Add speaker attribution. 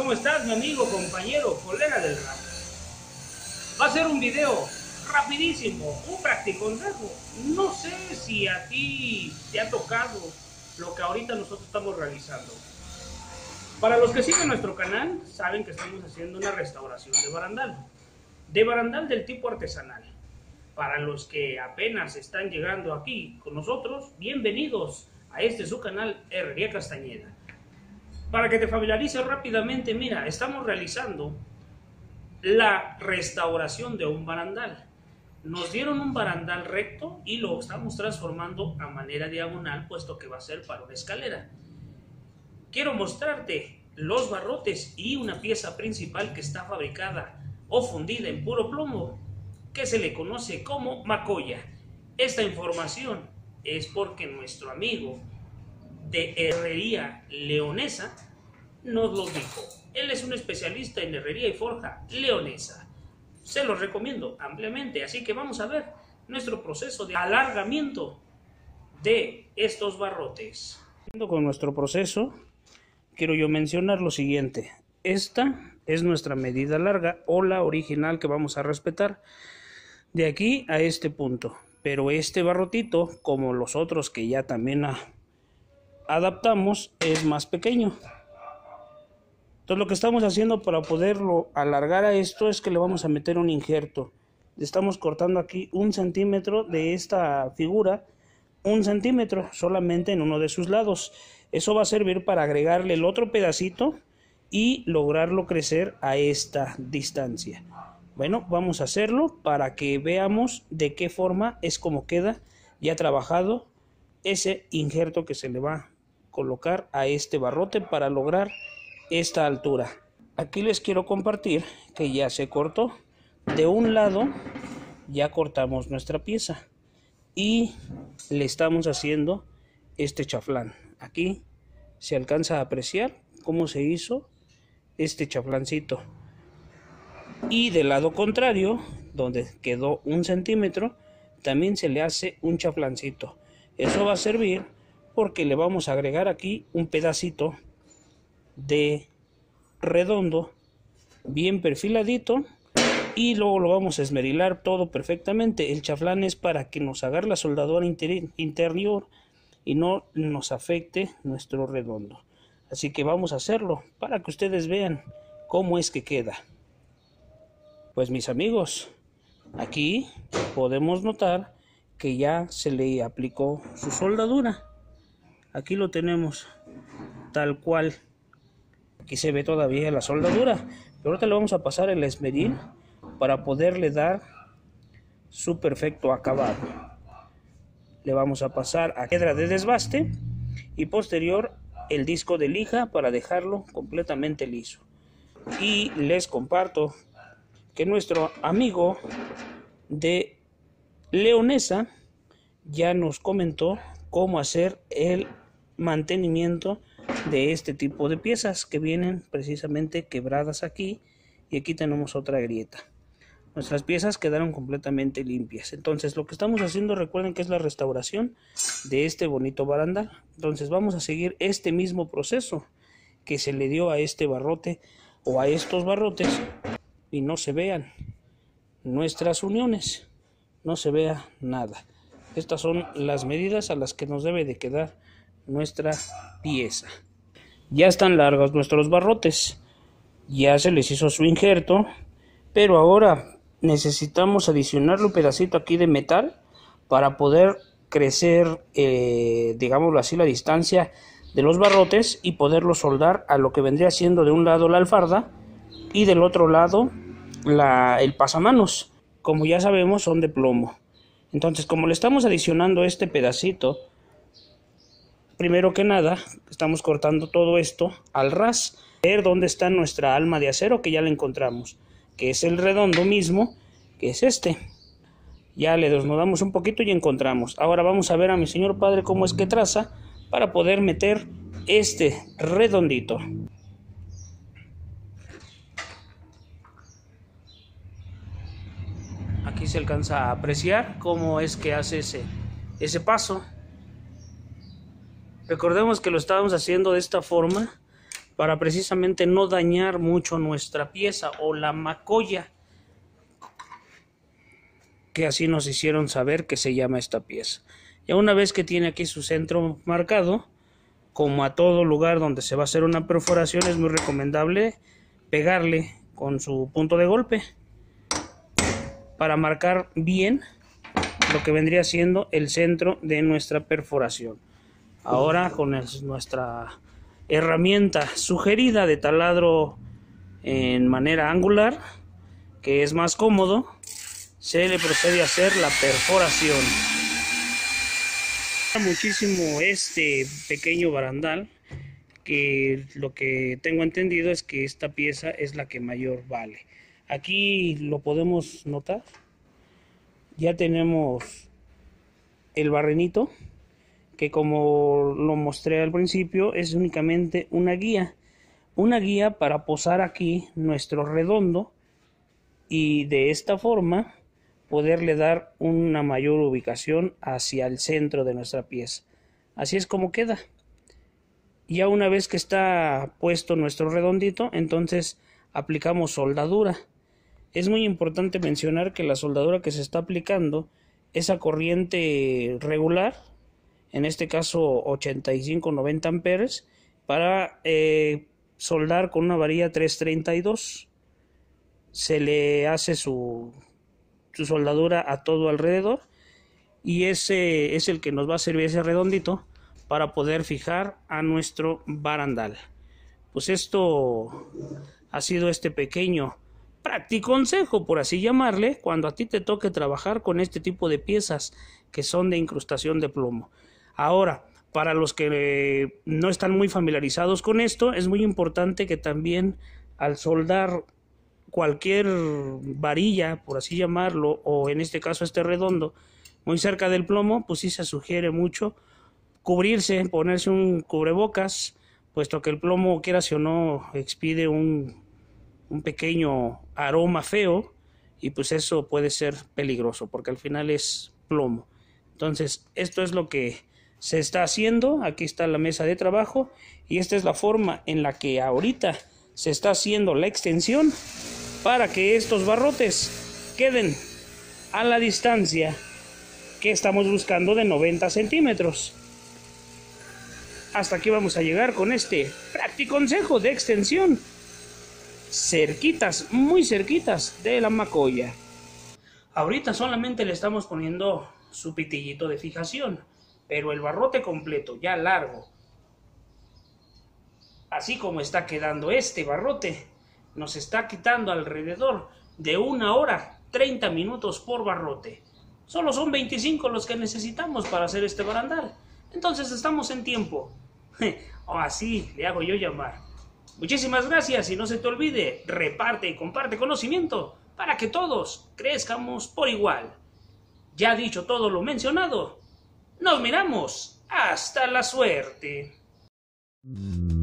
Speaker 1: ¿Cómo estás, mi amigo, compañero, colega del rap? Va a ser un video rapidísimo, un practiconsejo. No sé si a ti te ha tocado lo que ahorita nosotros estamos realizando. Para los que siguen nuestro canal, saben que estamos haciendo una restauración de barandal del tipo artesanal. Para los que apenas están llegando aquí con nosotros, bienvenidos a este su canal Herrería Castañeda. Para que te familiarices rápidamente, mira, estamos realizando la restauración de un barandal. Nos dieron un barandal recto y lo estamos transformando a manera diagonal, puesto que va a ser para una escalera. Quiero mostrarte los barrotes y una pieza principal que está fabricada o fundida en puro plomo, que se le conoce como macolla. Esta información es porque nuestro amigo de Herrería Leonesa nos lo dijo. Él es un especialista en herrería y forja leonesa. Se los recomiendo ampliamente, así que vamos a ver nuestro proceso de alargamiento de estos barrotes. Con nuestro proceso, quiero yo mencionar lo siguiente. Esta es nuestra medida larga o la original que vamos a respetar de aquí a este punto. Pero este barrotito, como los otros que ya también adaptamos, es más pequeño. Entonces lo que estamos haciendo para poderlo alargar a esto es que le vamos a meter un injerto. Le estamos cortando aquí 1 centímetro de esta figura, 1 centímetro solamente en uno de sus lados. Eso va a servir para agregarle el otro pedacito y lograrlo crecer a esta distancia. Bueno, vamos a hacerlo para que veamos de qué forma es como queda ya trabajado ese injerto que se le va a colocar a este barrote para lograr esta altura. Aquí les quiero compartir que ya se cortó. De un lado ya cortamos nuestra pieza y le estamos haciendo este chaflán. Aquí se alcanza a apreciar cómo se hizo este chaflancito. Y del lado contrario, donde quedó 1 centímetro, también se le hace un chaflancito. Eso va a servir porque le vamos a agregar aquí un pedacito de redondo bien perfiladito y luego lo vamos a esmerilar todo perfectamente. El chaflán es para que nos agarre la soldadura interior y no nos afecte nuestro redondo. Así que vamos a hacerlo para que ustedes vean cómo es que queda. Pues mis amigos, aquí podemos notar que ya se le aplicó su soldadura. Aquí lo tenemos tal cual. Aquí se ve todavía la soldadura, pero ahorita le vamos a pasar el esmeril para poderle dar su perfecto acabado. Le vamos a pasar a piedra de desbaste y posterior el disco de lija para dejarlo completamente liso. Y les comparto que nuestro amigo de Leonesa ya nos comentó cómo hacer el mantenimiento de este tipo de piezas que vienen precisamente quebradas aquí, y aquí tenemos otra grieta. Nuestras piezas quedaron completamente limpias. Entonces lo que estamos haciendo, recuerden que es la restauración de este bonito barandal. Entonces vamos a seguir este mismo proceso que se le dio a este barrote o a estos barrotes y no se vean nuestras uniones, no se vea nada. Estas son las medidas a las que nos debe de quedar nuestra pieza. Ya están largos nuestros barrotes, ya se les hizo su injerto, pero ahora necesitamos adicionarle un pedacito aquí de metal para poder crecer, digámoslo así, la distancia de los barrotes y poderlo soldar a lo que vendría siendo de un lado la alfarda y del otro lado el pasamanos. Como ya sabemos, son de plomo. Entonces, como le estamos adicionando este pedacito, primero que nada, estamos cortando todo esto al ras. Ver dónde está nuestra alma de acero, que ya la encontramos, que es el redondo mismo, que es este. Ya le desnudamos un poquito y encontramos. Ahora vamos a ver a mi señor padre cómo es que traza para poder meter este redondito. Aquí se alcanza a apreciar cómo es que hace ese paso. Recordemos que lo estábamos haciendo de esta forma para precisamente no dañar mucho nuestra pieza o la macolla, que así nos hicieron saber que se llama esta pieza. Ya una vez que tiene aquí su centro marcado, como a todo lugar donde se va a hacer una perforación, es muy recomendable pegarle con su punto de golpe para marcar bien lo que vendría siendo el centro de nuestra perforación. Ahora con nuestra herramienta sugerida de taladro en manera angular, que es más cómodo, se le procede a hacer la perforación. Muchísimo este pequeño barandal, que lo que tengo entendido es que esta pieza es la que mayor vale. Aquí lo podemos notar, ya tenemos el barrenito, que como lo mostré al principio es únicamente una guía para posar aquí nuestro redondo y de esta forma poderle dar una mayor ubicación hacia el centro de nuestra pieza. Así es como queda. Ya una vez que está puesto nuestro redondito, entonces aplicamos soldadura. Es muy importante mencionar que la soldadura que se está aplicando es a corriente regular, en este caso 85-90 amperes, para soldar con una varilla 332. Se le hace su soldadura a todo alrededor y ese es el que nos va a servir, ese redondito, para poder fijar a nuestro barandal. Pues esto ha sido este pequeño práctico consejo, por así llamarle, cuando a ti te toque trabajar con este tipo de piezas que son de incrustación de plomo. Ahora, para los que no están muy familiarizados con esto, es muy importante que también al soldar cualquier varilla, por así llamarlo, o en este caso este redondo, muy cerca del plomo, pues sí se sugiere mucho cubrirse, ponerse un cubrebocas, puesto que el plomo, quieras o no, expide un pequeño aroma feo y pues eso puede ser peligroso porque al final es plomo. Entonces esto es lo que se está haciendo. Aquí está la mesa de trabajo y esta es la forma en la que ahorita se está haciendo la extensión para que estos barrotes queden a la distancia que estamos buscando de 90 centímetros. Hasta aquí vamos a llegar con este práctico consejo de extensión, cerquitas, muy cerquitas de la macolla. Ahorita solamente le estamos poniendo su pitillito de fijación, pero el barrote completo, ya largo, así como está quedando este barrote, nos está quitando alrededor de 1 hora 30 minutos por barrote. Solo son 25 los que necesitamos para hacer este barandal. Entonces estamos en tiempo. O así le hago yo llamar. Muchísimas gracias y no se te olvide, reparte y comparte conocimiento para que todos crezcamos por igual. Ya dicho todo lo mencionado, nos miramos. Hasta la suerte.